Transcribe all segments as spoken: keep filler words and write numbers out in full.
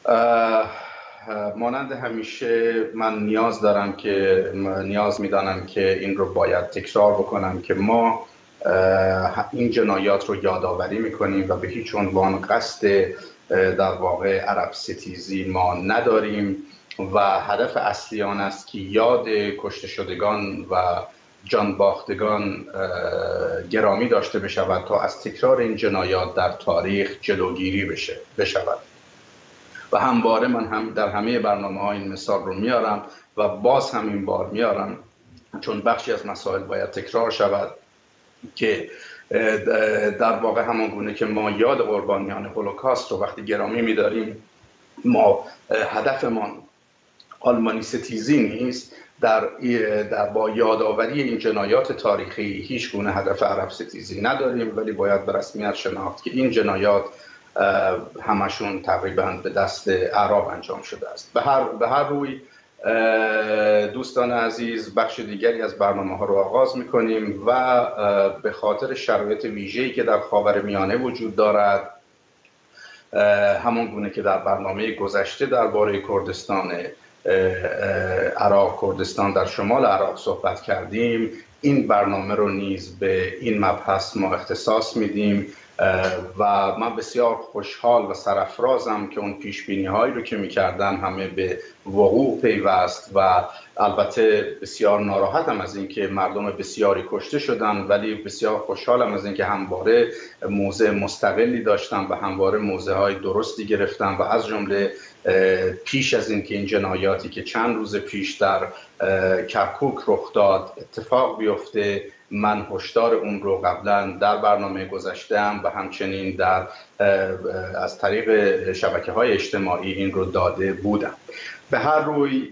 اه، مانند همیشه من نیاز دارم که نیاز میدانم که این رو باید تکرار بکنم که ما اه، این جنایات رو یادآوری میکنیم و به هیچ عنوان قصد اه، در واقع عرب ستیزی ما نداریم و هدف اصلی آن است که یاد کشته شدگان و جان باختگان اه، گرامی داشته بشود تا از تکرار این جنایات در تاریخ جلوگیری بشه بشود. و همواره من هم در همه برنامه ها این مثال رو میارم و باز هم این بار میارم، چون بخشی از مسائل باید تکرار شود که در واقع همان گونه که ما یاد قربانیان هولوکاست رو وقتی گرامی میداریم، ما هدفمان آلمانی ستیزی نیست. در, در با یادآوری این جنایات تاریخی هیچ گونه هدف عرب ستیزی نداریم، ولی باید به رسمیت شناخت که این جنایات همشون تقریبا به دست اعراب انجام شده است. به هر, به هر روی دوستان عزیز، بخش دیگری از برنامه ها رو آغاز میکنیم و به خاطر شرایط ویژه‌ای که در خاورمیانه وجود دارد، همان گونه که در برنامه گذشته درباره کردستان عراق، کردستان در شمال عراق صحبت کردیم، این برنامه رو نیز به این مبحث ما اختصاص میدیم و من بسیار خوشحال و سرافرازم که اون پیشبینی هایی رو که میکردن همه به وقوع پیوست و البته بسیار ناراحتم از اینکه مردم بسیاری کشته شدن، ولی بسیار خوشحالم از اینکه همواره موضع مستقلی داشتن و همواره موضع های درستی گرفتن و از جمله پیش از اینکه این جنایاتی که چند روز پیش در کرکوک رخ داد اتفاق بیفته، من هشدار اون رو قبلا در برنامه گذاشتم و همچنین در از طریق شبکه های اجتماعی این رو داده بودم. به هر روی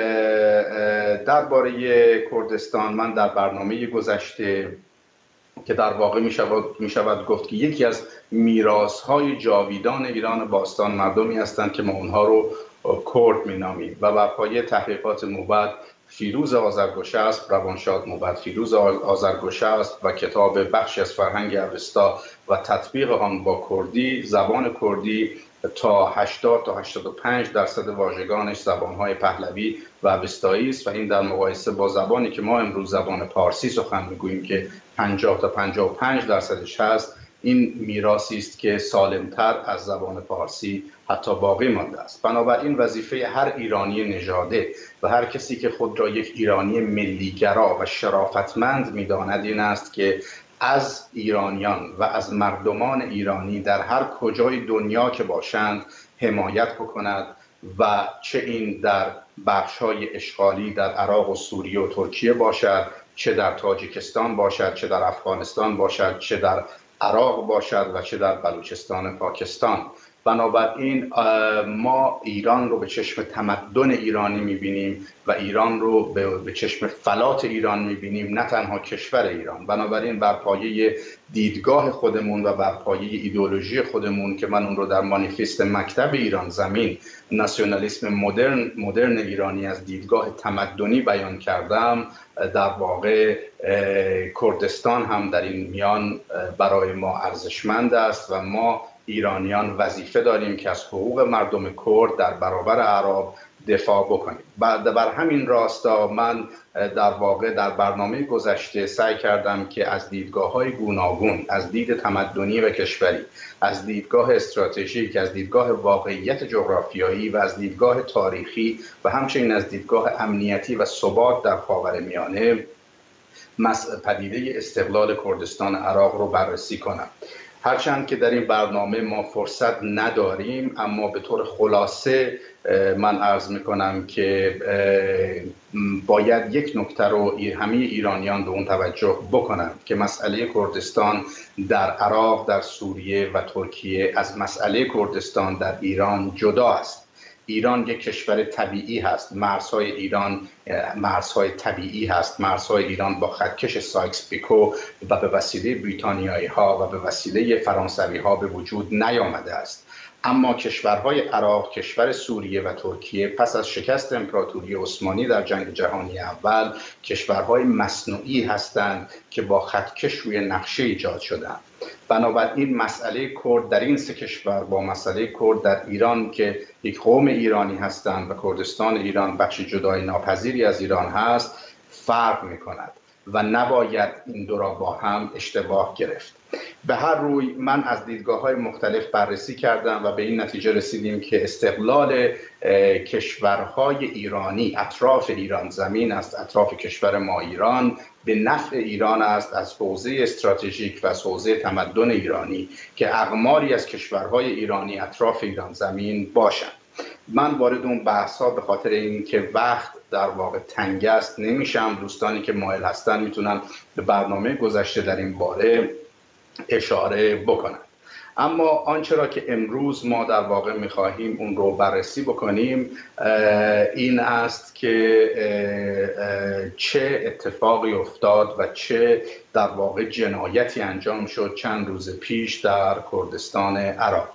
درباره کردستان من در برنامه گذشته که در واقع می شود, می شود گفت که یکی از میراث‌های جاویدان ایران باستان مردمی هستند که ما اونها رو کرد می نامیم و بر پایه تحقیقات موبد فیروز آذرگوشه است، روانشاد موبد فیروز آذرگوشه است و کتاب بخشی از فرهنگ اوستا و تطبیق آن با کردی، زبان کردی تا هشتاد تا هشتاد و پنج درصد واژگانش زبان‌های پهلوی و اوستایی است و این در مقایسه با زبانی که ما امروز زبان پارسی سخن می‌گوییم که پنجاه تا پنجاه و پنج درصدش هست، این میراثی است که سالمتر از زبان پارسی حتی باقی مانده است. بنابراین وظیفه هر ایرانی نژاده و هر کسی که خود را یک ایرانی ملیگرا و شرافتمند می‌داند این است که از ایرانیان و از مردمان ایرانی در هر کجای دنیا که باشند حمایت بکند و چه این در بخش‌های اشغالی در عراق و سوریه و ترکیه باشد، چه در تاجیکستان باشد، چه در افغانستان باشد، چه در عراق باشد و چه در بلوچستان پاکستان. بنابراین ما ایران رو به چشم تمدن ایرانی می‌بینیم و ایران رو به چشم فلات ایران می‌بینیم، نه تنها کشور ایران. بنابراین بر پایه دیدگاه خودمون و بر پایه ایدئولوژی خودمون که من اون رو در مانیفست مکتب ایران زمین ناسیونالیسم مدرن مدرن ایرانی از دیدگاه تمدنی بیان کردم، در واقع کردستان هم در این میان برای ما ارزشمند است و ما ایرانیان وظیفه داریم که از حقوق مردم کرد در برابر اعراب دفاع بکنیم. بعد بر همین راستا من در واقع در برنامه گذشته سعی کردم که از دیدگاه‌های گوناگون، از دید تمدنی و کشوری، از دیدگاه استراتژیک، از دیدگاه واقعیت جغرافیایی و از دیدگاه تاریخی و همچنین از دیدگاه امنیتی و ثبات در خاورمیانه پدیده استقلال کردستان عراق رو بررسی کنم. هرچند که در این برنامه ما فرصت نداریم، اما به طور خلاصه من عرض میکنم که باید یک نکته رو همه ایرانیان به اون توجه بکنند که مسئله کردستان در عراق، در سوریه و ترکیه از مسئله کردستان در ایران جدا است. ایران یک کشور طبیعی هست، مرزهای ایران مرزهای طبیعی هست، مرزهای ایران با خطکش سایکس پیکو و به وسیله بریتانیایی ها و به وسیله فرانسوی ها به وجود نیامده است. اما کشورهای عراق، کشور سوریه و ترکیه پس از شکست امپراتوری عثمانی در جنگ جهانی اول کشورهای مصنوعی هستند که با خطکش روی نقشه ایجاد شدند بنابراین مسئله کرد در این سه کشور با مسئله کرد در ایران که یک قوم ایرانی هستند و کردستان ایران بخش جدای ناپذیری از ایران هست فرق می‌کند و نباید این دو را با هم اشتباه گرفت. به هر روی من از دیدگاه‌های مختلف بررسی کردم و به این نتیجه رسیدیم که استقلال کشورهای ایرانی اطراف ایران زمین است، اطراف کشور ما ایران به نفع ایران است از حوزه استراتژیک و از حوزه تمدن ایرانی که اقماری از کشورهای ایرانی اطراف ایران زمین باشند. من وارد اون بحث ها به خاطر اینکه وقت در واقع تنگ است نمیشم. دوستانی که مایل هستن میتونن به برنامه گذشته در این باره اشاره بکنن. اما آنچه را که امروز ما در واقع میخواهیم اون رو بررسی بکنیم این است که چه اتفاقی افتاد و چه در واقع جنایتی انجام شد چند روز پیش در کردستان عراق.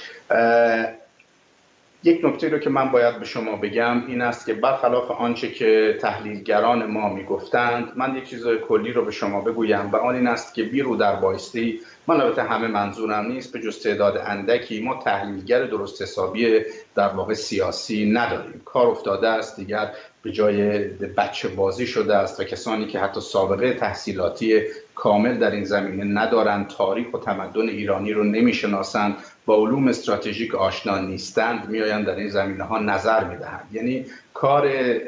یک نکته رو که من باید به شما بگم این است که برخلاف آنچه که تحلیلگران ما میگفتند، من یک چیز کلی رو به شما بگویم و آن این است که بی رو در بایستی، من البته همه منظورم نیست، به جز تعداد اندکی ما تحلیلگر درست حسابی در واقع سیاسی نداریم. کار افتاده است دیگر به جای بچه بازی شده است و کسانی که حتی سابقه تحصیلاتی کامل در این زمینه ندارند، تاریخ و تمدن ایرانی رو نمیشناسند، با علوم استراتژیک آشنا نیستند، میآیند در این زمینه ها نظر میدهند. یعنی کار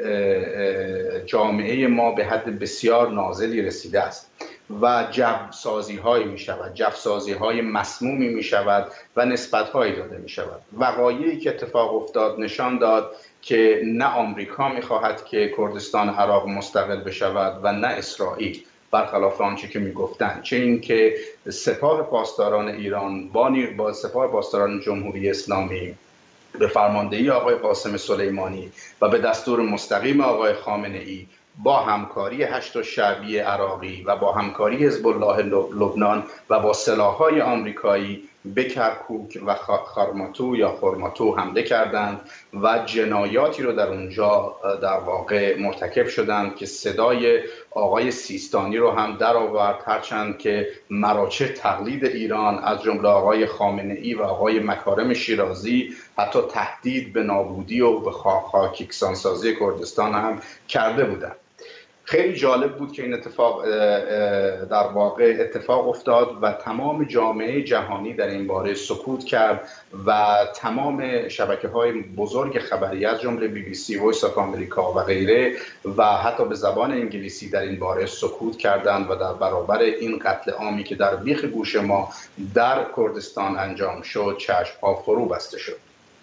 جامعه ما به حد بسیار نازلی رسیده است و جب سازی هایی می شود، جب سازی های مسمومی می شود و نسبت هایی داده می شود. وقایعی که اتفاق افتاد نشان داد که نه آمریکا می خواهد که کردستان عراق مستقل بشود و نه اسرائیل، برخلاف آنچه که میگفتند. چه این که سپاه پاسداران ایران با با سپاه پاسداران جمهوری اسلامی به فرماندهی آقای قاسم سلیمانی و به دستور مستقیم آقای خامنه ای با همکاری هشت شعبی عراقی و با همکاری حزب الله لبنان و با سلاح‌های آمریکایی به کرکوک و خارماتو یا خرماتو حمله کردند و جنایاتی رو در اونجا در واقع مرتکب شدند که صدای آقای سیستانی رو هم در آورد، هرچند که مراجع تقلید ایران از جمله آقای خامنه ای و آقای مکارم شیرازی حتی تهدید به نابودی و به خاک یکسانسازی کردستان هم کرده بودند. خیلی جالب بود که این اتفاق در واقع اتفاق افتاد و تمام جامعه جهانی در این باره سکوت کرد و تمام شبکه‌های بزرگ خبری از جمله بی بی سی، وایس آف آمریکا و غیره و حتی به زبان انگلیسی در این باره سکوت کردند و در برابر این قتل عامی که در بیخ گوش ما در کردستان انجام شد چشم‌ها فرو بسته شد.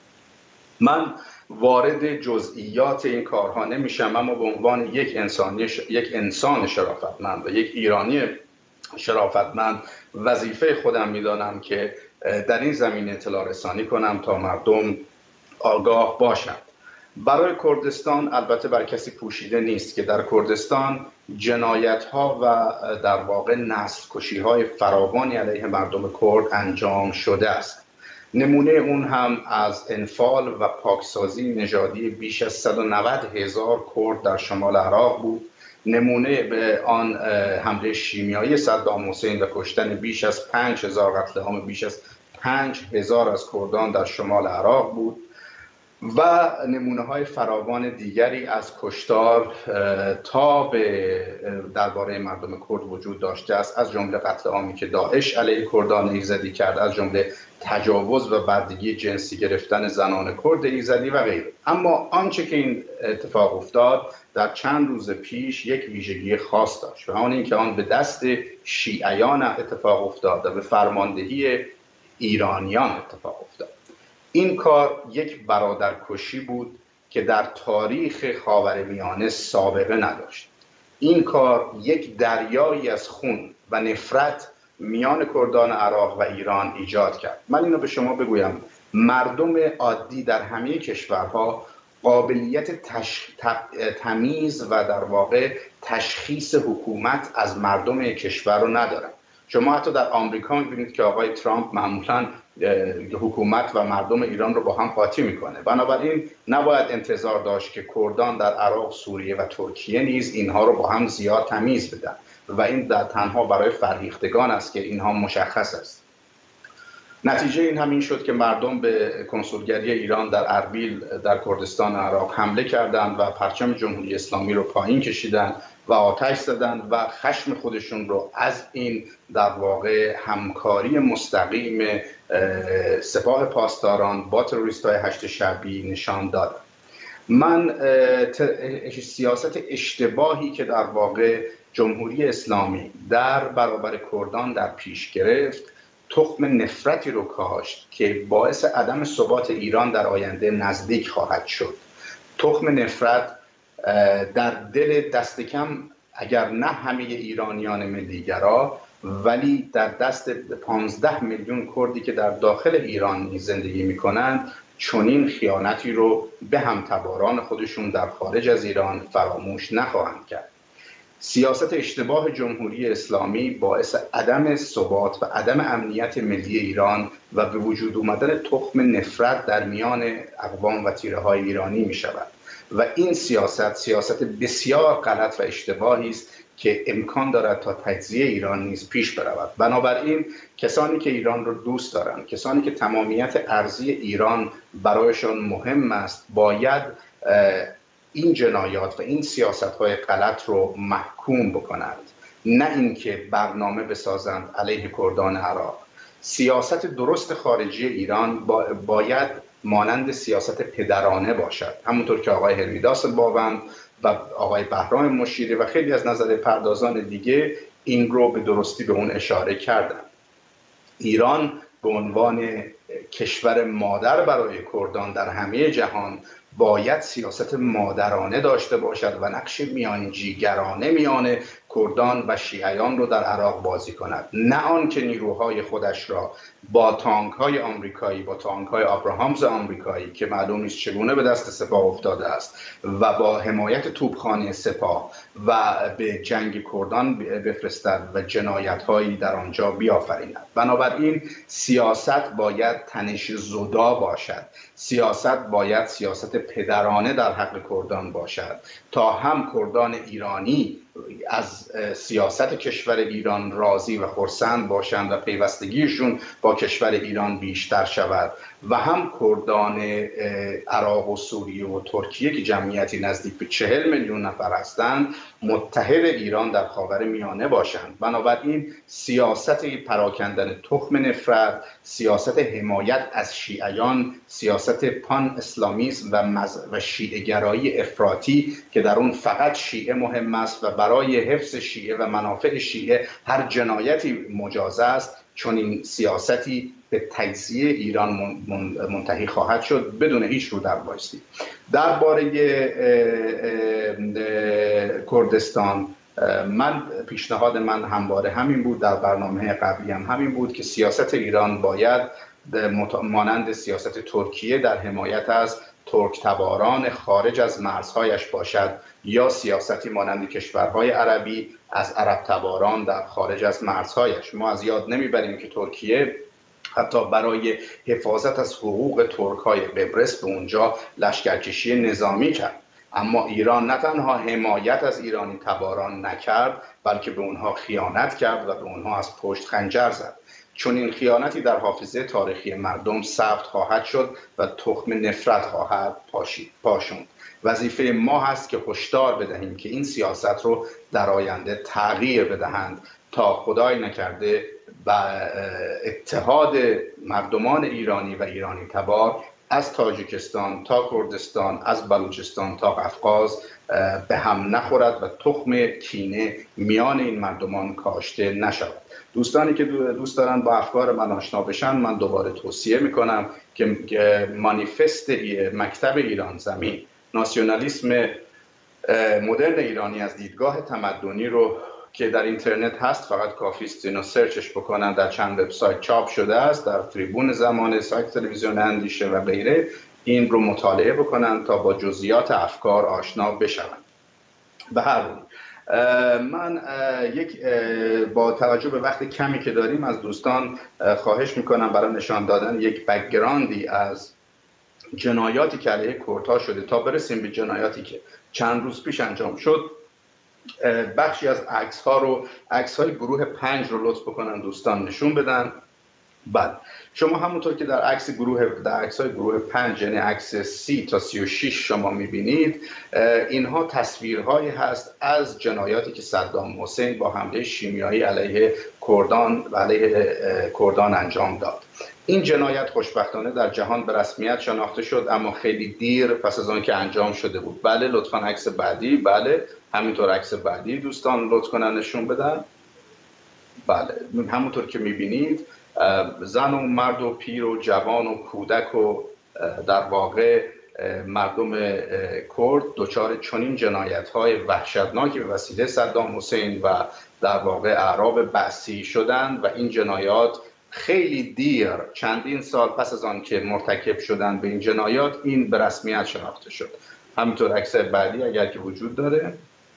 من وارد جزئیات این کارها نمیشم، اما به عنوان یک انسانی یک انسان شرافتمند و یک ایرانی شرافتمند وظیفه خودم میدانم که در این زمینه اطلاع رسانی کنم تا مردم آگاه باشند. برای کردستان البته بر کسی پوشیده نیست که در کردستان جنایت‌ها و در واقع نسل کشی‌های فراوانی علیه مردم کرد انجام شده است. نمونه اون هم از انفال و پاکسازی نژادی بیش از صد و نود هزار کرد در شمال عراق بود. نمونه به آن حمله شیمیایی صدام حسین و کشتن بیش از پنج هزار قتل عام بیش از پنج هزار از کردان در شمال عراق بود و نمونه های فراوان دیگری از کشتار تا به درباره مردم کرد وجود داشته است، از جمله قتل عامی که داعش علیه کردان ایزدی کرد، از جمله تجاوز و بردگی جنسی گرفتن زنان کرد ایزدی و غیره. اما آنچه که این اتفاق افتاد در چند روز پیش یک ویژگی خاص داشت و آن اینکه آن به دست شیعیان اتفاق افتاد و به فرماندهی ایرانیان اتفاق افتاد. این کار یک برادرکشی بود که در تاریخ خاورمیانه سابقه نداشت. این کار یک دریایی از خون و نفرت میان کردان عراق و ایران ایجاد کرد. من اینو به شما بگویم، مردم عادی در همه کشورها قابلیت تش... تمیز و در واقع تشخیص حکومت از مردم کشور رو ندارن. شما حتی در آمریکا می‌بینید که آقای ترامپ معمولاً حکومت و مردم ایران رو با هم قاطی میکنه. بنابراین نباید انتظار داشت که کردان در عراق، سوریه و ترکیه نیز اینها رو با هم زیاد تمیز بدن و این در تنها برای فرهیختگان است که اینها مشخص است. نتیجه این همین شد که مردم به کنسولگری ایران در اربیل در کردستان عراق حمله کردند و پرچم جمهوری اسلامی رو پایین کشیدند و آتش زدند و خشم خودشون رو از این در واقع همکاری مستقیم سپاه پاسداران با تروریست‌های هشت شعبی نشان دادند. من سیاست اشتباهی که در واقع جمهوری اسلامی در برابر کردان در پیش گرفت، تخم نفرتی رو کاشت که باعث عدم ثبات ایران در آینده نزدیک خواهد شد. تخم نفرت در دل دست کم اگر نه همه ایرانیان ملیگرا، ولی در دست پانزده میلیون کردی که در داخل ایران زندگی میکنند، چنین خیانتی رو به همتباران خودشون در خارج از ایران فراموش نخواهند کرد. سیاست اشتباه جمهوری اسلامی باعث عدم ثبات و عدم امنیت ملی ایران و به وجود آمدن تخم نفرت در میان اقوام و تیره‌های ایرانی می شود و این سیاست سیاست بسیار غلط و اشتباهی است که امکان دارد تا تجزیه ایران نیز پیش برود. بنابراین کسانی که ایران را دوست دارند، کسانی که تمامیت ارضی ایران برایشان مهم است، باید این جنایات و این سیاست‌های غلط رو محکوم بکنند، نه اینکه برنامه بسازند علیه کردان عراق. سیاست درست خارجی ایران باید مانند سیاست پدرانه باشد، همونطور که آقای هرمیداس باوند و آقای بهرام مشیری و خیلی از نظر پردازان دیگه این رو به درستی به اون اشاره کردند. ایران به عنوان کشور مادر برای کردان در همه جهان باید سیاست مادرانه داشته باشد و نقش میانجیگرانه میان کردان و شیعیان رو در عراق بازی کند، نه آنکه نیروهای خودش را با تانک‌های آمریکایی، با تانک‌های آبراهامز آمریکایی که معلوم نیست چگونه به دست سپاه افتاده است و با حمایت توپخانه سپاه و به جنگ کردان بفرستد و جنایت‌هایی در آنجا بیافریند. بنابراین سیاست باید تنش زدا باشد، سیاست باید سیاست پدرانه در حق کردان باشد تا هم کردان ایرانی از سیاست کشور ایران راضی و خرسند باشند و پیوستگیشون با کشور ایران بیشتر شود و هم کردان عراق و سوریه و ترکیه که جمعیتی نزدیک به چهل میلیون نفر هستند متحد ایران در خاور میانه باشند. بنابراین سیاست پراکندن تخم نفرت، سیاست حمایت از شیعیان، سیاست پان اسلامیسم و, مز... و شیعه گرایی افراطی که در اون فقط شیعه مهم است و برای حفظ شیعه و منافع شیعه هر جنایتی مجاز است، چون این سیاستی به تجزیه ایران منتهی خواهد شد بدون هیچ رو در بایستی. درباره کردستان من پیشنهاد من همواره همین بود، در برنامه قبلی هم همین بود که سیاست ایران باید مانند سیاست ترکیه در حمایت از ترک تباران خارج از مرزهایش باشد یا سیاستی مانند کشورهای عربی از عرب تباران در خارج از مرزهایش. ما از یاد نمیبریم که ترکیه حتی برای حفاظت از حقوق ترک‌های قبرس به اونجا لشکرکشی نظامی کرد، اما ایران نه تنها حمایت از ایرانی تباران نکرد بلکه به اونها خیانت کرد و به اونها از پشت خنجر زد. چون این خیانتی در حافظه تاریخی مردم ثبت خواهد شد و تخم نفرت خواهد پاشوند. وظیفه ما هست که هشدار بدهیم که این سیاست رو در آینده تغییر بدهند تا خدای نکرده و اتحاد مردمان ایرانی و ایرانی تبار از تاجیکستان تا کردستان، از بلوچستان تا قفقاز به هم نخورد و تخم کینه میان این مردمان کاشته نشود. دوستانی که دوست دارن با افکار من آشنا بشن، من دوباره توصیه میکنم که مانیفست مکتب ایران زمین، ناسیونالیسم مدرن ایرانی از دیدگاه تمدنی رو که در اینترنت هست، فقط کافی است اینو سرچش بکنن، در چند وبسایت چاپ شده است، در تریبون زمانه، سایت تلویزیون اندیشه و غیره، این رو مطالعه بکنن تا با جزئیات افکار آشنا بشوند. به هر حال من یک با توجه به وقت کمی که داریم از دوستان خواهش میکنم برای نشان دادن یک بک‌گراندی از جنایاتی که علیه کردها شده تا برسیم به جنایاتی که چند روز پیش انجام شد، بخشی از عکس ها رو، عکس های گروه پنج رو لطف بکنن دوستان نشون بدن. بله، شما همونطور که در عکس گروه در عکس‌های گروه پنج، یعنی عکس سی تا سی و شش شما می‌بینید، اینها تصویرهایی هست از جنایاتی که صدام حسین با حمله شیمیایی علیه کردان و علیه کردان انجام داد. این جنایت خوشبختانه در جهان به رسمیت شناخته شد، اما خیلی دیر پس از آن که انجام شده بود. بله، لطفاً عکس بعدی. بله، همینطور عکس بعدی دوستان لطف کنن نشون بدن. بله، همونطور که می‌بینید زن و مرد و پیر و جوان و کودک و در واقع مردم کرد دچار چنین جنایت‌های وحشتناکی به وسیله صدام حسین و در واقع اعراب بعثی شدند و این جنایات خیلی دیر، چندین سال پس از آن که مرتکب شدن به این جنایات، این به رسمیت شناخته شد. همینطور عکس بعدی اگر که وجود داره.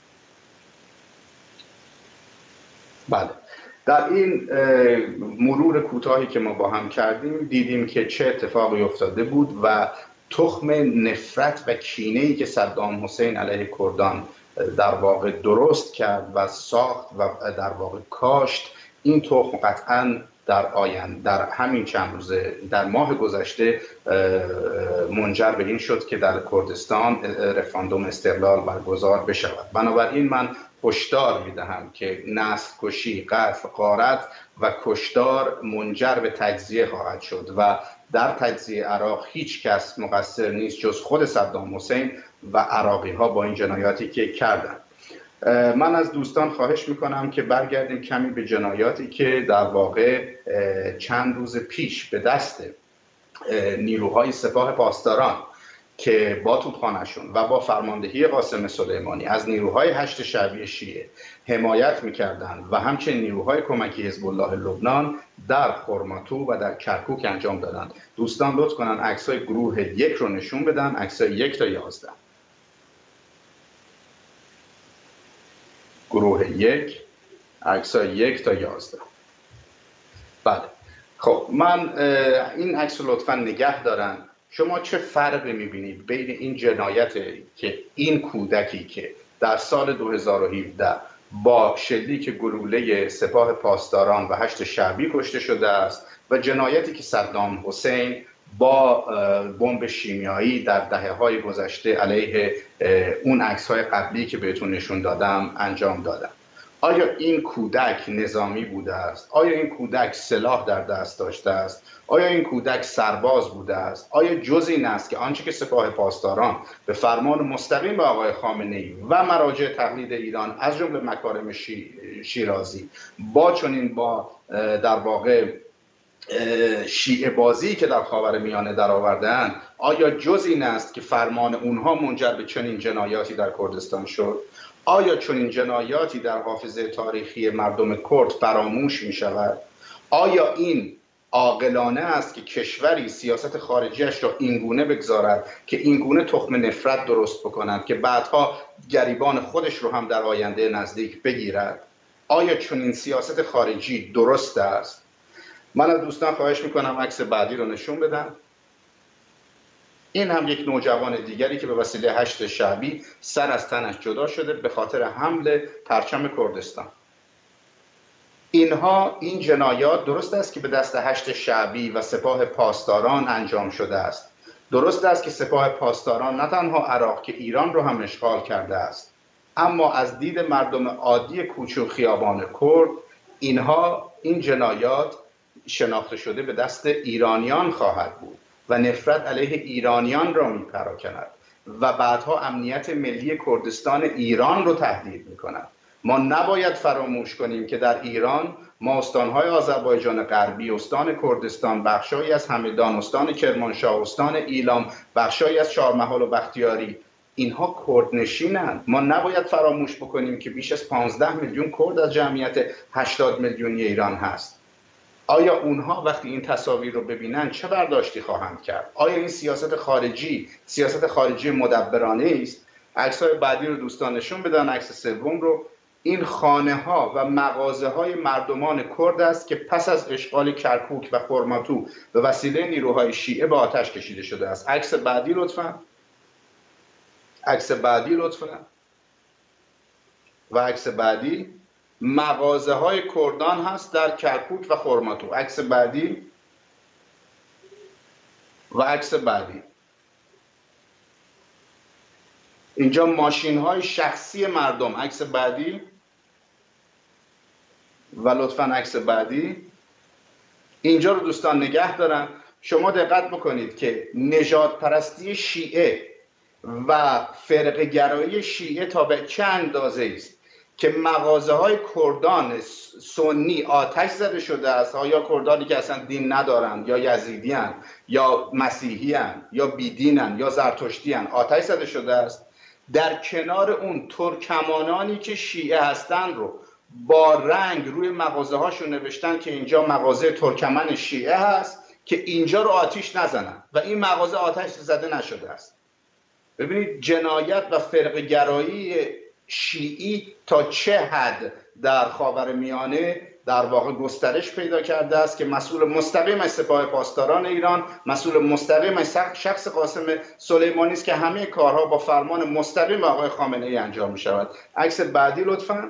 بله، در این مرور کوتاهی که ما با هم کردیم دیدیم که چه اتفاقی افتاده بود و تخم نفرت و کینه‌ای که صدام حسین علیه کردان در واقع درست کرد و ساخت و در واقع کاشت، این تخم قطعاً در آینده، در همین چند روزه، در ماه گذشته منجر به این شد که در کردستان رفراندوم استقلال برگزار بشود. بنابراین من هشدار میدهم که نسل کشی، قتل، غارت و کشتار منجر به تجزیه خواهد شد و در تجزیه عراق هیچ کس مقصر نیست جز خود صدام حسین و عراقی ها با این جنایاتی که کردند. من از دوستان خواهش میکنم که برگردیم کمی به جنایاتی که در واقع چند روز پیش به دست نیروهای سپاه پاسداران که با توپخانه‌شون و با فرماندهی قاسم سلیمانی از نیروهای هشت شعبی شیعه حمایت میکردند و همچنین نیروهای کمکی حزب الله لبنان در خرماتو و در کرکوک انجام دادند. دوستان لطف کنن عکس‌های گروه یک رو نشون بدن، عکس‌های یک تا یازده. گروه یک، عکس‌های یک تا یازده. بله، خب من این عکس رو لطفاً نگه دارن. شما چه فرقی می‌بینید بین این جنایت که این کودکی که در سال دو هزار و هفده با شلیک گلوله سپاه پاسداران و هشت شعبی کشته شده است و جنایتی که صدام حسین با بمب شیمیایی در دهه‌های گذشته علیه اون عکس‌های قبلی که بهتون نشون دادم انجام دادم؟ آیا این کودک نظامی بوده است؟ آیا این کودک سلاح در دست داشته است؟ آیا این کودک سرباز بوده است؟ آیا جز این است که آنچه که سپاه پاسداران به فرمان مستقیم آقای خامنه‌ای و مراجع تقلید ایران از جمله مکارم شیرازی با چنین با در واقع شیعه بازی که در خاورمیانه درآورده‌اند، آیا جز این است که فرمان اونها منجر به چنین جنایاتی در کردستان شد؟ آیا چنین جنایاتی در حافظه تاریخی مردم کرد فراموش می شود؟ آیا این عاقلانه است که کشوری سیاست خارجیش را اینگونه بگذارد که اینگونه تخم نفرت درست بکند که بعدها گریبان خودش رو هم در آینده نزدیک بگیرد؟ آیا چنین سیاست خارجی درست است؟ من از دوستان خواهش میکنم عکس بعدی رو نشون بدن. این هم یک نوجوان دیگری که به وسیله هشت شعبی سر از تنش جدا شده به خاطر حمل پرچم کردستان. اینها این جنایات درست است که به دست هشت شعبی و سپاه پاسداران انجام شده است. درست است که سپاه پاسداران نه تنها عراق که ایران رو هم اشغال کرده است، اما از دید مردم عادی کوچه و خیابان کرد اینها این جنایات شناخته شده به دست ایرانیان خواهد بود و نفرت علیه ایرانیان را میپراکند و بعدها امنیت ملی کردستان ایران رو تهدید میکند. ما نباید فراموش کنیم که در ایران ما استانهای آذربایجان غربی، استان کردستان، بخشایی از همدان، استان کرمانشاه، استان ایلام، بخشایی از چهارمحال و بختیاری، اینها کردنشینند. ما نباید فراموش بکنیم که بیش از پانزده میلیون کرد از جمعیت هشتاد میلیونی ایران هست. آیا اونها وقتی این تصاویر رو ببینن چه برداشتی خواهند کرد؟ آیا این سیاست خارجی سیاست خارجی مدبرانه است؟ عکس‌های بعدی رو دوستان نشون بدن. عکس سوم رو. این خانه ها و مغازه های مردمان کرد است که پس از اشغال کرکوک و خرماتو به وسیله نیروهای شیعه به آتش کشیده شده است. عکس بعدی لطفاً. عکس بعدی لطفاً. و عکس بعدی مغازه های کردان هست در کرکوک و خرماتو. عکس بعدی. و عکس بعدی اینجا ماشین های شخصی مردم، عکس بعدی و لطفاً عکس بعدی. اینجا رو دوستان نگه دارن. شما دقت بکنید که نژاد پرستی شیعه و فرقه گرایی شیعه تا به چه اندازه است که مغازه های کردان سنی آتش زده شده است، یا کردانی که اصلا دین ندارند یا یزیدی هن یا مسیحی هن یا بیدینن یا زرتشتی هن، آتش زده شده است. در کنار اون ترکمانانی که شیعه هستن رو با رنگ روی مغازه هاشون نوشتن که اینجا مغازه ترکمن شیعه هست که اینجا رو آتیش نزنن و این مغازه آتش زده نشده است. ببینید جنایت و فرقه گرایی شیعی تا چه حد در خاورمیانه در واقع گسترش پیدا کرده است که مسئول مستقیم از سپاه پاسداران ایران، مسئول مستقیم از شخص قاسم سلیمانی است که همه کارها با فرمان مستقیم آقای خامنه ای انجام می شود. عکس بعدی لطفاً.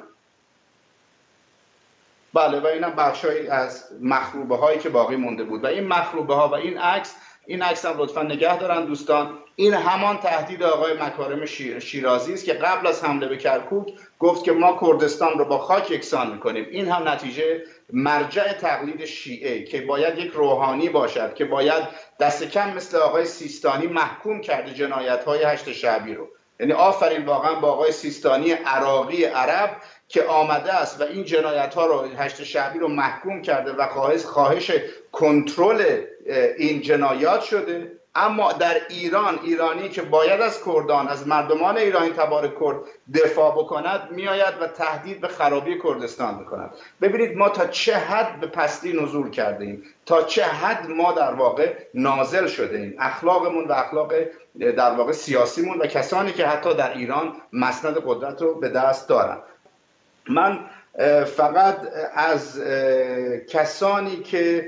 بله و اینم بخشایی از مخروبه هایی که باقی مونده بود و این مخروبه ها و این عکس این عکس هم لطفا نگه دارن دوستان. این همان تهدید آقای مکارم شیر شیرازی است که قبل از حمله به کرکوک گفت که ما کردستان رو با خاک یکسان میکنیم. این هم نتیجه مرجع تقلید شیعه که باید یک روحانی باشد که باید دست کم مثل آقای سیستانی محکوم کرده جنایت های هشت شعبی رو. یعنی آفرین واقعا با آقای سیستانی عراقی عرب که آمده است و این جنایت ها رو هشت شعبی رو محکوم کرده و خواهش خواهش کنترل این جنایات شده. اما در ایران، ایرانی که باید از کردان، از مردمان ایرانی تبار کرد دفاع بکند، میآید و تهدید به خرابی کردستان میکند. ببینید ما تا چه حد به پستی نزول کرده ایم، تا چه حد ما در واقع نازل شده ایم، اخلاقمون و اخلاق در واقع سیاسیمون و کسانی که حتی در ایران مسند قدرت رو به دست دارن. من فقط از کسانی که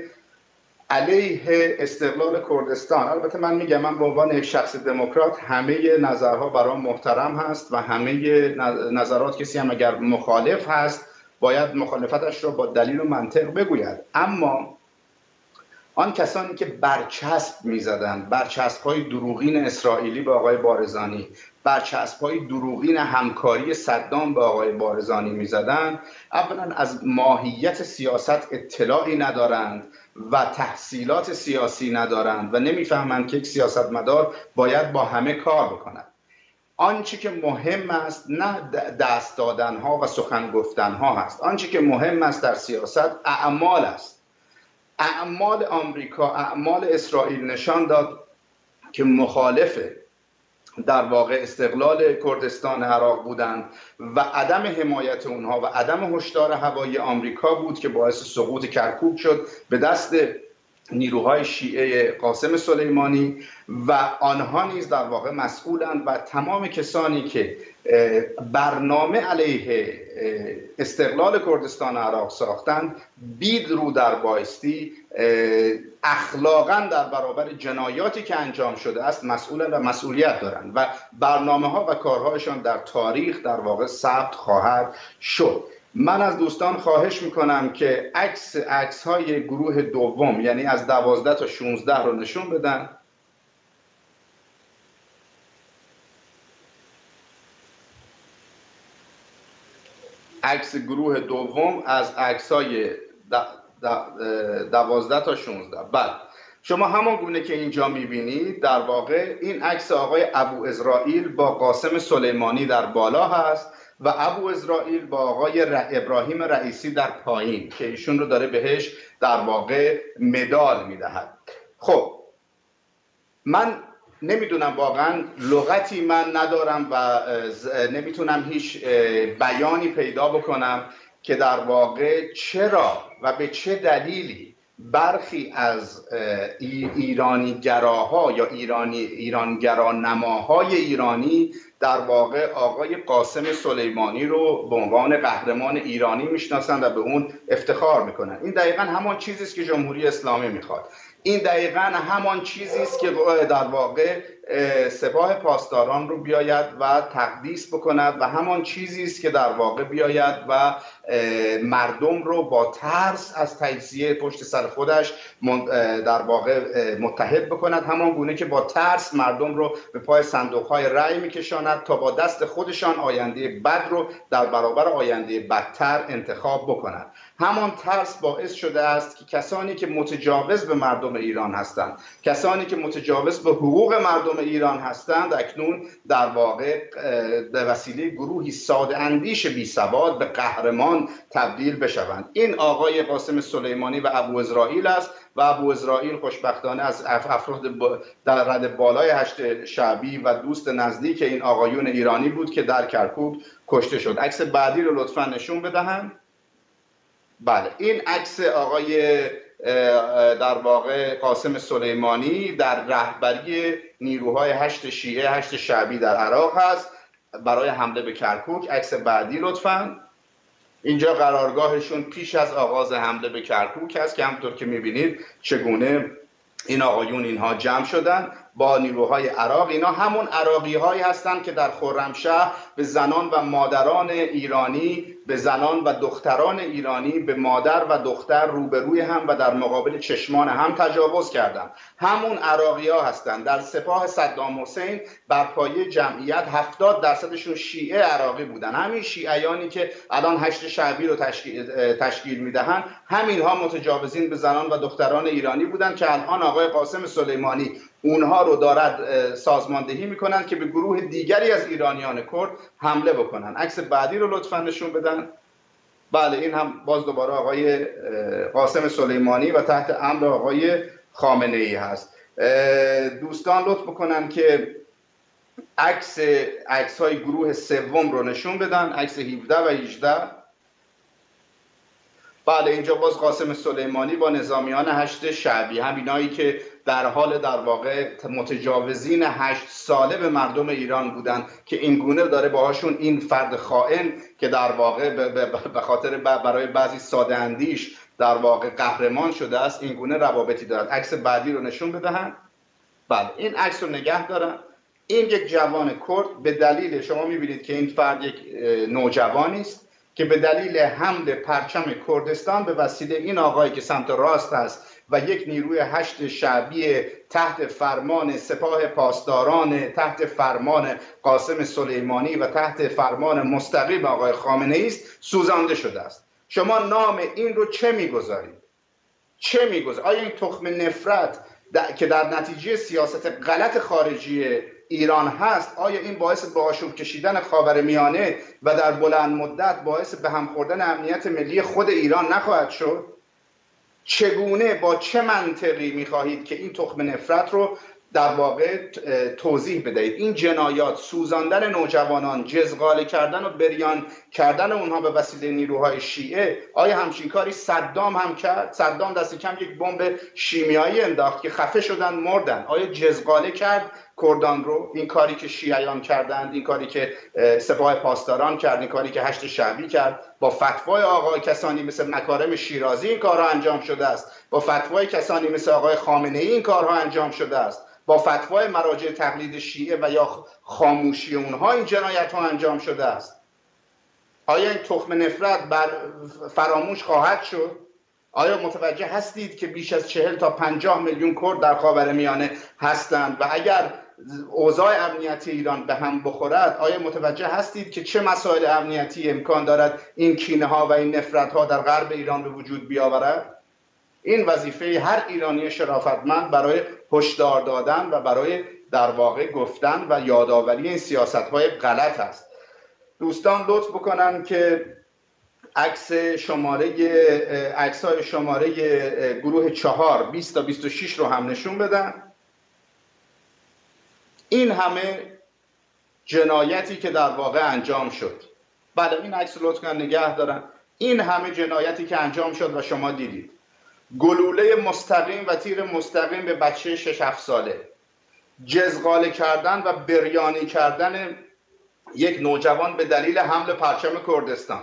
علیه استقلال کردستان، البته من میگم من به عنوان یک شخص دموکرات همه نظرها برام محترم هست و همه نظرات کسی هم اگر مخالف هست باید مخالفتش رو با دلیل و منطق بگوید. اما آن کسانی که برچسب میزدند، برچسب‌های دروغین اسرائیلی به آقای بارزانی، برچسب‌های دروغین همکاری صدام به آقای بارزانی میزدند، اولا از ماهیت سیاست اطلاعی ندارند و تحصیلات سیاسی ندارند و نمیفهمند که یک سیاستمدار باید با همه کار بکند. آنچه که مهم است نه دست دادنها و سخن گفتنها هست. آنچه که مهم است در سیاست اعمال است. اعمال آمریکا، اعمال اسرائیل نشان داد که مخالف در واقع استقلال کردستان عراق بودند و عدم حمایت اونها و عدم هشدار هوایی آمریکا بود که باعث سقوط کرکوک شد به دست نیروهای شیعه قاسم سلیمانی و آنها نیز در واقع مسئولند و تمام کسانی که برنامه علیه استقلال کردستان عراق ساختند بید رو در بایستی اخلاقاً در برابر جنایاتی که انجام شده است مسئولند و مسئولیت دارند و برنامه ها و کارهایشان در تاریخ در واقع ثبت خواهد شد. من از دوستان خواهش میکنم که عکس عکس های گروه دوم یعنی از دوازده تا شانزده رو نشون بدن. عکس گروه دوم از عکس های دوازده تا شانزده. بعد شما همان گونه که اینجا میبینید در واقع این عکس آقای ابو اسرائیل با قاسم سلیمانی در بالا هست و ابو اسرائیل با آقای ابراهیم رئیسی در پایین که ایشون رو داره بهش در واقع مدال میدهد. خب من نمیدونم واقعا لغتی من ندارم و نمیتونم هیچ بیانی پیدا بکنم که در واقع چرا و به چه دلیلی برخی از ایرانی گراها یا ایرانی ایرانگرا نماهای ایرانی در واقع آقای قاسم سلیمانی رو به عنوان قهرمان ایرانی میشناسند و به اون افتخار میکنن. این دقیقاً همان چیزی است که جمهوری اسلامی میخواد. این دقیقاً همان چیزی است که در واقع سپاه پاسداران رو بیاید و تقدیس بکند و همان چیزی است که در واقع بیاید و مردم رو با ترس از تجزیه پشت سر خودش در واقع متحد بکند، همان گونه که با ترس مردم رو به پای صندوق‌های رأی میکشاند تا با دست خودشان آینده بد رو در برابر آینده بدتر انتخاب بکنند. همان ترس باعث شده است که کسانی که متجاوز به مردم ایران هستند، کسانی که متجاوز به حقوق مردم ایران هستند، اکنون در واقع به وسیله گروهی ساده اندیش بی سواد به قهرمان تبدیل بشوند. این آقای قاسم سلیمانی و ابو اسرائیل است و ابو اسرائیل خوشبختانه از افراد در رد بالای هشت شعبی و دوست نزدیک این آقایون ایرانی بود که در کرکوک کشته شد. عکس بعدی رو لطفا نشون بدهند. بله، این عکس آقای در واقع قاسم سلیمانی در رهبری نیروهای هشت شیعه هشت شعبی در عراق هست برای حمله به کرکوک. عکس بعدی لطفاً. اینجا قرارگاهشون پیش از آغاز حمله به کرکوک هست که همونطور که میبینید چگونه این آقایون اینها جمع شدن با نیروهای عراق. اینا همون عراقی هایی هستند که در خرمشهر به زنان و مادران ایرانی، به زنان و دختران ایرانی، به مادر و دختر روبروی هم و در مقابل چشمان هم تجاوز کردند. همون عراقی ها هستند. در سپاه صدام حسین بر پایه جمعیت هفتاد درصدشون شیعه عراقی بودن. همین شیعیانی که الان هشت شعبی رو تشکیل, تشکیل میدهند، همین ها متجاوزین به زنان و دختران ایرانی بودند که الان آقای قاسم سلیمانی اونها رو دارد سازماندهی میکنن که به گروه دیگری از ایرانیان کرد حمله بکنن. عکس بعدی رو لطفا نشون بدن. بله، این هم باز دوباره آقای قاسم سلیمانی و تحت امر آقای خامنه ای هست. دوستان لطف بکنن که عکس عکس های گروه سوم رو نشون بدن، عکس هفده و هجده. بله، اینجا باز قاسم سلیمانی با نظامیان هشت شعبی، همینایی که در حال در واقع متجاوزین هشت ساله به مردم ایران بودن که این گونه داره باهاشون این فرد خائن که در واقع به خاطر برای بعضی ساده اندیش در واقع قهرمان شده است، این گونه روابطی دارد. عکس بعدی رو نشون بدهن. بله، این عکس رو نگه دارن. این یک جوان کرد به دلیل، شما میبینید که این فرد یک نوجوانی است که به دلیل حمل پرچم کردستان به وسیله این آقایی که سمت راست است و یک نیروی هشت شعبی تحت فرمان سپاه پاسداران، تحت فرمان قاسم سلیمانی و تحت فرمان مستقیم آقای خامنه ای است، سوزانده شده است. شما نام این رو چه میگذارید؟ چه میگذارید؟ آیا این تخم نفرت که در نتیجه سیاست غلط خارجی ایران هست، آیا این باعث به آشوب کشیدن خاورمیانه و در بلند مدت باعث به هم خوردن امنیت ملی خود ایران نخواهد شد؟ چگونه، با چه منطقی میخواهید که این تخم نفرت رو در واقع توضیح بدهید؟ این جنایات، سوزاندن نوجوانان، جزغاله کردن و بریان کردن اونها به وسیله نیروهای شیعه، آیا همچین کاری صدام هم کرد؟ صدام دست کم یک بمب شیمیایی انداخت که خفه شدن، مردن. آیا جزغاله کرد کردان رو؟ این کاری که شیعیان کردند، این کاری که سپاه پاسداران کرد، این کاری که هشت شعبی کرد، با فتوای آقای کسانی مثل مکارم شیرازی این کارها انجام شده است، با فتوای کسانی مثل آقای خامنه ای این کارها انجام شده است، با فتوای مراجع تقلید شیعه و یا خاموشی اونها این جنایت ها انجام شده است. آیا این تخم نفرت بر فراموش خواهد شد؟ آیا متوجه هستید که بیش از چهل تا پنجاه میلیون کرد در خاورمیانه هستند و اگر اوضاع امنیتی ایران به هم بخورد، آیا متوجه هستید که چه مسائل امنیتی امکان دارد این کینه ها و این نفرت ها در غرب ایران به وجود بیاورد؟ این وظیفه هر ایرانی شرافتمند برای هشدار دادن و برای در واقع گفتن و یادآوری این سیاست‌های غلط است. دوستان لطف بکنن که عکس شماره عکس‌های شماره گروه چهار بیست تا بیست و شش رو هم نشون بدن. این همه جنایتی که در واقع انجام شد. بله، این عکس رو لطفاً نگه دارن. این همه جنایتی که انجام شد و شما دیدید. گلوله مستقیم و تیر مستقیم به بچه شش هفت ساله، جزغاله کردن و بریانی کردن یک نوجوان به دلیل حمل پرچم کردستان.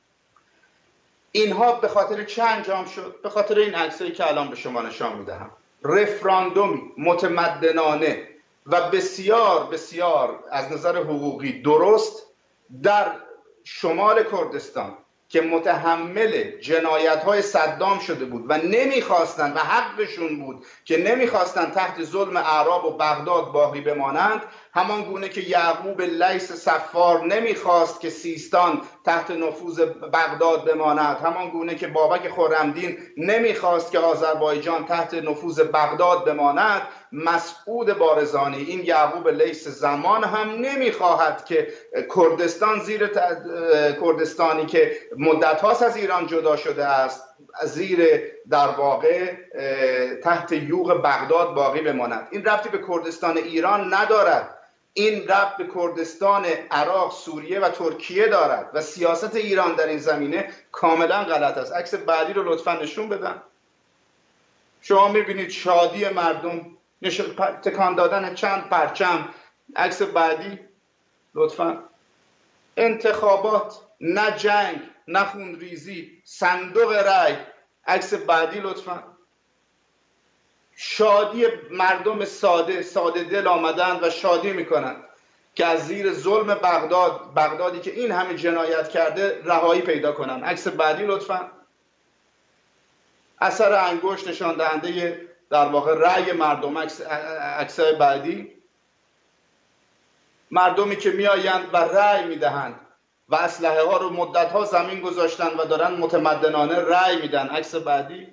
اینها به خاطر چه انجام شد؟ به خاطر این عکسایی که الان به شما نشان میدهم. رفراندومی متمدنانه و بسیار بسیار از نظر حقوقی درست در شمال کردستان که متحمل جنایت‌های صدام شده بود و نمیخواستند و حقشون بود که نمیخواستند تحت ظلم اعراب و بغداد باقی بمانند، همان گونه که یعقوب لیث صفار نمیخواست که سیستان تحت نفوذ بغداد بماند، همان گونه که بابک خرمدین نمیخواست که آذربایجان تحت نفوذ بغداد بماند، مسعود بارزانی این یعقوب لیث زمان هم نمیخواهد که کردستان زیر کردستانی که مدت هاست از ایران جدا شده است زیر در واقع تحت یوغ بغداد باقی بماند. این ربطی به کردستان ایران ندارد، این ربط به کردستان عراق، سوریه و ترکیه دارد و سیاست ایران در این زمینه کاملا غلط است. عکس بعدی رو لطفا نشون بدن. شما میبینید شادی مردم، تکان دادن چند پرچم. عکس بعدی لطفا. انتخابات، نه جنگ، نه خونریزی، صندوق رای. عکس بعدی لطفا. شادی مردم ساده ساده دل آمدند و شادی میکنند که از زیر ظلم بغداد، بغدادی که این همه جنایت کرده، رهایی پیدا کنند. عکس بعدی لطفا. اثر انگشت نشان دهنده در واقع رأی مردم. عکس بعدی. مردمی که میآیند و رأی میدهند و اسلحه ها رو مدت ها زمین گذاشتن و دارن متمدنانه رأی میدن. عکس بعدی.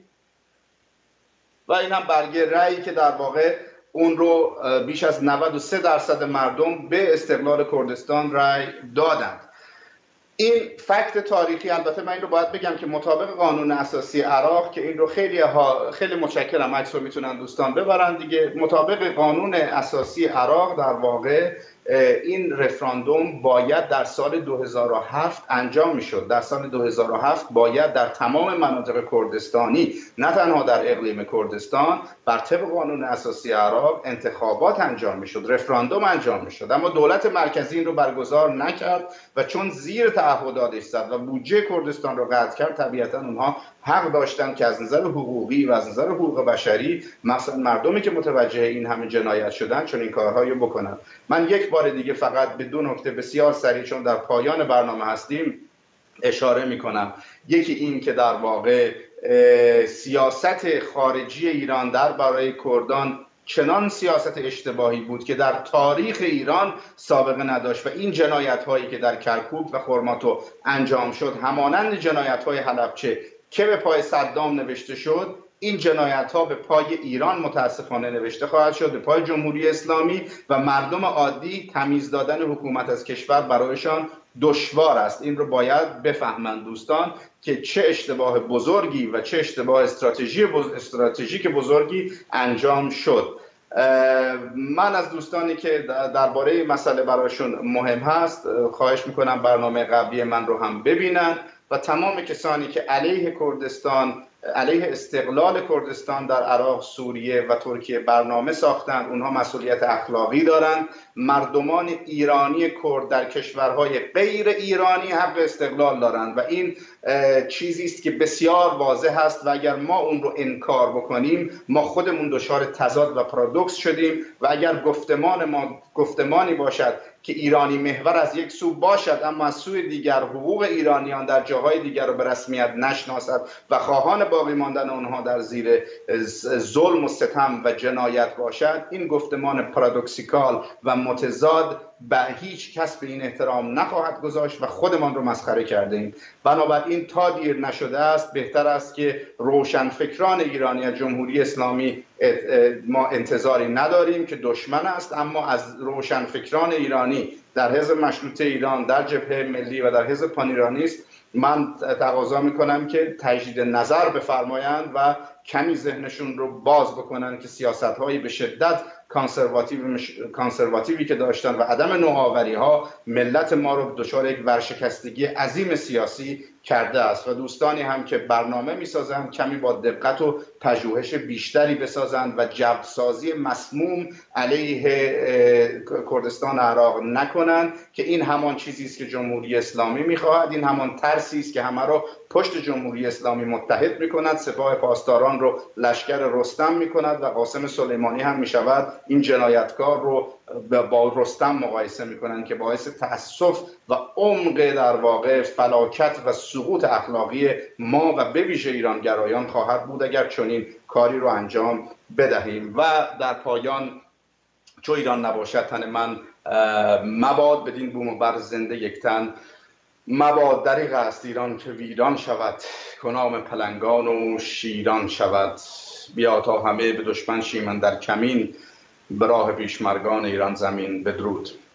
و این هم برگه رأیی که در واقع اون رو بیش از نود و سه درصد مردم به استقلال کردستان رأی دادند. این فکت تاریخی. البته من این رو باید بگم که مطابق قانون اساسی عراق، که این رو خیلی ها خیلی متشکرم، عکس رو میتونن دوستان ببرن دیگه. مطابق قانون اساسی عراق در واقع این رفراندوم باید در سال دو هزار و هفت انجام میشد. در سال دو هزار و هفت باید در تمام مناطق کردستانی، نه تنها در اقلیم کردستان، بر طبق قانون اساسی عراق انتخابات انجام میشد، رفراندوم انجام میشد. اما دولت مرکزی این رو برگزار نکرد و چون زیر تعهداتش زد و بودجه کردستان رو قطع کرد، طبیعتا اونها حق داشتن که از نظر حقوقی و از نظر حقوق بشری، مثلا مردمی که متوجه این همه جنایت شدن، چون این کارهایی رو بکنن. من یک بار دیگه فقط به دو نکته بسیار سریع، چون در پایان برنامه هستیم، اشاره میکنم. یکی این که در واقع سیاست خارجی ایران در برای کردان چنان سیاست اشتباهی بود که در تاریخ ایران سابقه نداشت و این جنایت هایی که در کرکوک و خرماتو انجام شد، همانند جنایت های حلبچه که به پای صدام نوشته شد، این جنایت ها به پای ایران متاسفانه نوشته خواهد شد، به پای جمهوری اسلامی، و مردم عادی تمیز دادن حکومت از کشور برایشان دشوار است. این رو باید بفهمند دوستان که چه اشتباه بزرگی و چه اشتباه استراتژی بز... استراتژیک بزرگی انجام شد. من از دوستانی که درباره مسئله برایشون مهم هست خواهش میکنم برنامه قبلی من رو هم ببینن و تمام کسانی که علیه کردستان، علیه استقلال کردستان در عراق، سوریه و ترکیه برنامه ساختند، اونها مسئولیت اخلاقی دارند. مردمان ایرانی کرد در کشورهای غیر ایرانی حق استقلال دارند و این چیزی است که بسیار واضح است و اگر ما اون رو انکار بکنیم، ما خودمون دچار تضاد و پارادوکس شدیم. و اگر گفتمان ما گفتمانی باشد که ایرانی محور از یک سو باشد، اما از سوی دیگر حقوق ایرانیان در جاهای دیگر رو به رسمیت نشناسد و خواهان باقی ماندن آنها در زیر ظلم و ستم و جنایت باشد، این گفتمان پارادوکسیکال و متضاد به هیچ کس به این احترام نخواهد گذاشت و خودمان رو مسخره کرده ایم. بنابراین تا دیر نشده است، بهتر است که روشنفکران ایرانی از جمهوری اسلامی ما انتظاری نداریم که دشمن است، اما از روشنفکران ایرانی در حزب مشروطه ایران، در جبهه ملی و در حزب پانیرانیست من تقاضا میکنم که تجدید نظر بفرمایند و کمی ذهنشون رو باز بکنن که سیاست‌هایی به شدت کانسرواتیو کانسرواتیوی که داشتن و عدم نوآوری ها ملت ما رو دچار یک ورشکستگی عظیم سیاسی کرده است و دوستانی هم که برنامه میسازند کمی با دقت و پژوهش بیشتری بسازند و جوسازی مسموم علیه کردستان عراق نکنند که این همان چیزی است که جمهوری اسلامی میخواهد، این همان ترسی است که همه را پشت جمهوری اسلامی متحد میکند، سپاه پاسداران رو لشکر رستم میکند و قاسم سلیمانی هم میشود این جنایتکار رو با رستم مقایسه میکنند که باعث تأسف و عمق در واقع فلاکت و سقوط اخلاقی ما و به ویژه ایرانگرایان خواهد بود اگر چنین کاری رو انجام بدهیم. و در پایان، چو ایران نباشد تن من، مباد بدین بوم و بر زنده یک تن، مباد دریغ است ایران که ویران شود، کنام پلنگان و شیران شود. بیا تا همه به دشمن شیمن در کمین، به راه پیشمرگان ایران زمین. بدرود.